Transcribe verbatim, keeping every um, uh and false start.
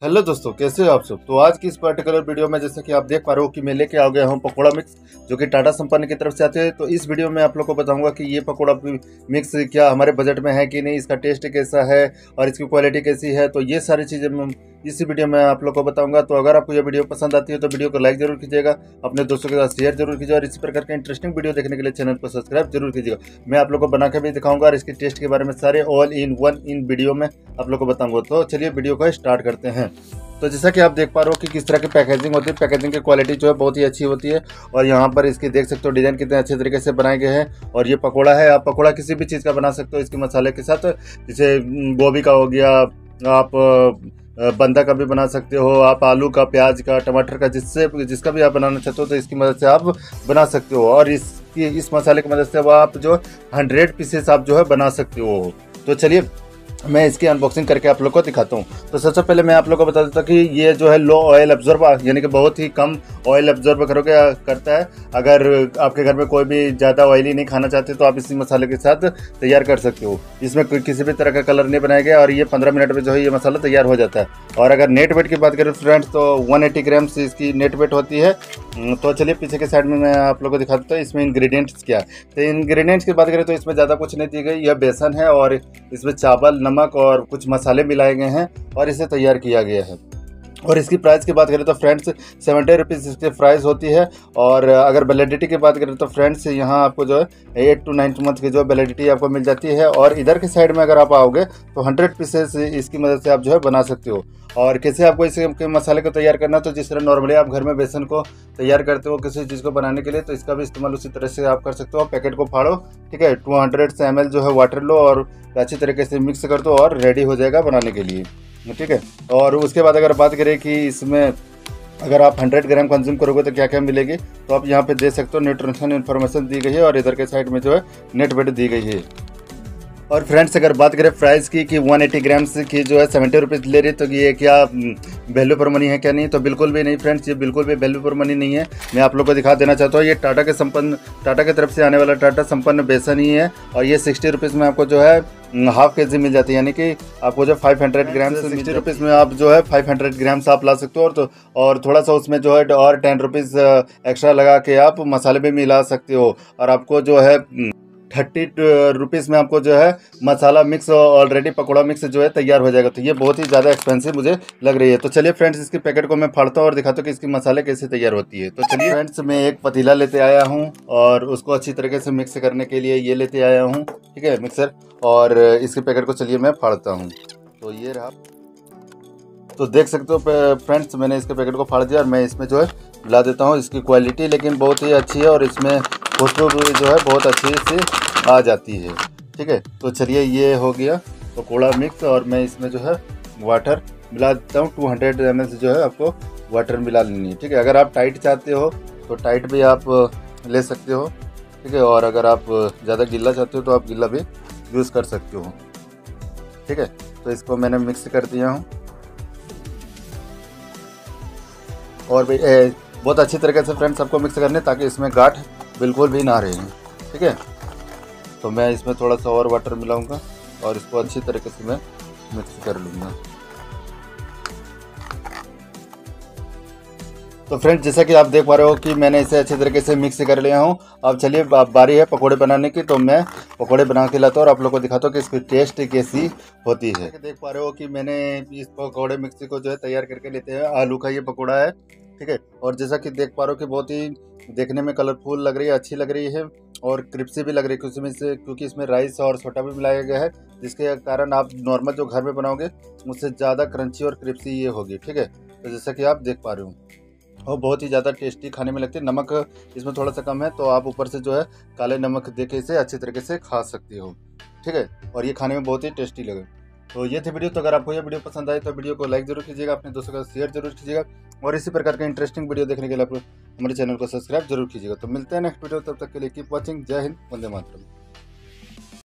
Hello दोस्तों, कैसे हो आप सब। तो आज की इस पर्टिकुलर वीडियो में जैसे कि आप देख पा रहे हो कि मैं लेके आ गया हूँ पकोड़ा मिक्स, जो कि टाटा संपन्न की तरफ से आते हैं। तो इस वीडियो में आप लोग को बताऊंगा कि ये पकोड़ा मिक्स क्या हमारे बजट में है कि नहीं, इसका टेस्ट कैसा है और इसकी क्वालिटी कैसी है। तो ये सारी चीज़ें मैं इसी वीडियो में आप लोग को बताऊंगा। तो अगर आपको ये वीडियो पसंद आती है तो वीडियो को लाइक जरूर कीजिएगा, अपने दोस्तों के साथ शेयर जरूर कीजिएगा और इसी प्रकार के इंटरेस्टिंग वीडियो देखने के लिए चैनल को सब्सक्राइब जरूर कीजिएगा। मैं आप लोग को बना के भी दिखाऊंगा और इसके टेस्ट के बारे में सारे ऑल इन वन इन वीडियो में आप लोग को बताऊंगा। तो चलिए वीडियो को स्टार्ट करते हैं। तो जैसा कि आप देख पा रहे हो कि किस तरह की पैकेजिंग होती है। पैकेजिंग की क्वालिटी जो है बहुत ही अच्छी होती है और यहाँ पर इसकी देख सकते हो डिज़ाइन कितने अच्छे तरीके से बनाए गए हैं। और ये पकोड़ा है, आप पकोड़ा किसी भी चीज़ का बना सकते हो इसके मसाले के साथ। जैसे गोभी का हो गया, आप बंदा का भी बना सकते हो, आप आलू का, प्याज का, टमाटर का, जिससे जिसका भी आप बनाना चाहते हो तो इसकी मदद से आप बना सकते हो। और इसकी इस मसाले की मदद से आप जो हंड्रेड पीसेस आप जो है बना सकते हो। तो चलिए मैं इसकी अनबॉक्सिंग करके आप लोग को दिखाता हूँ। तो सबसे पहले मैं आप लोग को बता देता हूँ कि ये जो है लो ऑयल एब्जॉर्ब, यानी कि बहुत ही कम ऑयल एब्जॉर्ब करोगे करता है। अगर आपके घर में कोई भी ज़्यादा ऑयली नहीं खाना चाहते तो आप इसी मसाले के साथ तैयार कर सकते हो। इसमें कोई किसी भी तरह का कलर नहीं बनाया गया और ये पंद्रह मिनट में जो है ये मसाला तैयार हो जाता है। और अगर नेट वेट की बात करें फ्रेंड्स तो वन एटी ग्राम्स इसकी नेट वेट होती है। तो चलिए पीछे के साइड में मैं आप लोग को दिखा देता हूँ इसमें इंग्रेडिएंट्स क्या है। तो इंग्रेडिएंट्स की बात करें तो इसमें ज़्यादा कुछ नहीं दी गई। यह बेसन है और इसमें चावल, नमक और कुछ मसाले मिलाए गए हैं और इसे तैयार किया गया है। और इसकी प्राइस की बात करें तो फ्रेंड्स सेवेंटी रुपीज़ इसकी प्राइस होती है। और अगर वैलिडिटी की बात करें तो फ्रेंड्स यहाँ आपको जो है एट टू नाइन मंथ की जो वैलिडिटी आपको मिल जाती है। और इधर के साइड में अगर आप आओगे तो हंड्रेड पीसेस इसकी मदद से आप जो है बना सकते हो। और कैसे आपको इसके मसाले को तैयार करना, तो जिस तरह नॉर्मली आप घर में बेसन को तैयार करते हो किसी चीज़ को बनाने के लिए, तो इसका भी इस्तेमाल उसी तरह से आप कर सकते हो। पैकेट को फाड़ो, ठीक है, टू हंड्रेड एम एल जो है वाटर लो और अच्छी तरीके से मिक्स कर दो और रेडी हो जाएगा बनाने के लिए, ठीक है। और उसके बाद अगर बात करें कि इसमें अगर आप हंड्रेड ग्राम कंज्यूम करोगे तो क्या क्या मिलेगी, तो आप यहाँ पे दे सकते हो। न्यूट्रिशन इन्फॉर्मेशन दी गई है और इधर के साइड में जो है नेट वेट दी गई है। और फ्रेंड्स अगर बात करें प्राइस की कि वन एटी ग्राम्स की जो है सेवेंटी रुपीज़ ले रही, तो ये क्या वैल्यू फॉर मनी है क्या नहीं, तो बिल्कुल भी नहीं फ्रेंड्स, ये बिल्कुल भी वैल्यू फॉर मनी नहीं है। मैं आप लोग को दिखा देना चाहता हूँ ये टाटा के संपन्न टाटा की तरफ से आने वाला टाटा संपन्न बेसन ही है। और ये सिक्सटी रुपीज़ में आपको जो है हाफ के जी मिल जाती है, यानी कि आपको जो five hundred grams sixty rupees में आप जो है फाइव हंड्रेड ग्राम्स आप ला सकते हो। और तो और थोड़ा सा उसमें जो है और टेन रुपीज़ एक्स्ट्रा लगा के आप मसाले भी मिला सकते हो और आपको जो है थर्टी रुपीज़ में आपको जो है masala mix already pakora mix जो है तैयार हो जाएगा। तो ये बहुत ही ज़्यादा एक्सपेंसिव मुझे लग रही है। तो चलिए फ्रेंड्स इसके पैकेट को मैं फाड़ता हूँ और दिखाता हूँ कि इसकी मसाले कैसे तैयार होती है। तो चलिए फ्रेंड्स मैं एक पतीला लेते आया हूँ और उसको अच्छी तरीके से मिक्स करने के लिए ये लेते आया हूँ, ठीक है, मिक्सर। और इसके पैकेट को चलिए मैं फाड़ता हूँ। तो ये रहा, तो देख सकते हो फ्रेंड्स मैंने इसके पैकेट को फाड़ दिया और मैं इसमें जो है मिला देता हूँ। इसकी क्वालिटी लेकिन बहुत ही अच्छी है और इसमें खुशबू भी जो है बहुत अच्छी से आ जाती है, ठीक है। तो चलिए ये हो गया पकोड़ा मिक्स और मैं इसमें जो है वाटर मिला देता हूँ। टू हंड्रेड एम एल जो है आपको वाटर मिला लेनी है, ठीक है। अगर आप टाइट चाहते हो तो टाइट भी आप ले सकते हो, ठीक है। और अगर आप ज़्यादा गीला चाहते हो तो आप गीला भी यूज़ कर सकते हो, ठीक है। तो इसको मैंने मिक्स कर दिया हूँ और भी ए, बहुत अच्छी तरीके से फ्रेंड्स सबको मिक्स करने ताकि इसमें गांठ बिल्कुल भी ना रहे, ठीक है। तो मैं इसमें थोड़ा सा और वाटर मिलाऊंगा और इसको अच्छी तरीके से मैं मिक्स कर लूँगा। तो फ्रेंड्स जैसा कि आप देख पा रहे हो कि मैंने इसे अच्छी तरीके से मिक्स कर लिया हूँ। अब चलिए बारी है पकोड़े बनाने की, तो मैं पकोड़े बना के लाता हूँ और आप लोग को दिखाता हूँ कि इसकी टेस्ट कैसी होती है। देख पा रहे हो कि मैंने इस पकोड़े मिक्सी को जो है तैयार करके लेते हैं। आलू का ये पकोड़ा है, ठीक है। और जैसा कि देख पा रहे हो कि बहुत ही देखने में कलरफुल लग रही है, अच्छी लग रही है और क्रिस्पी भी लग रही है क्योंकि इसमें क्योंकि इसमें राइस और सोटा भी मिलाया गया है, जिसके कारण आप नॉर्मल जो घर में बनाओगे उससे ज़्यादा क्रंची और क्रिस्पी ये होगी, ठीक है। तो जैसा कि आप देख पा रहे हो और बहुत ही ज़्यादा टेस्टी खाने में लगती है। नमक इसमें थोड़ा सा कम है तो आप ऊपर से जो है काले नमक दे के इसे अच्छी तरीके से खा सकते हो, ठीक है। और ये खाने में बहुत ही टेस्टी लगे। तो ये थे वीडियो। तो अगर आपको ये वीडियो पसंद आए तो वीडियो को लाइक जरूर कीजिएगा, अपने दोस्तों के साथ शेयर जरूर कीजिएगा और इसी प्रकार के इंटरेस्टिंग वीडियो देखने के लिए आप हमारे चैनल को सब्सक्राइब जरूर कीजिएगा। तो मिलते हैं नेक्स्ट वीडियो, तब तक के लिए कीप वॉचिंग। जय हिंद, वंदे मातरम।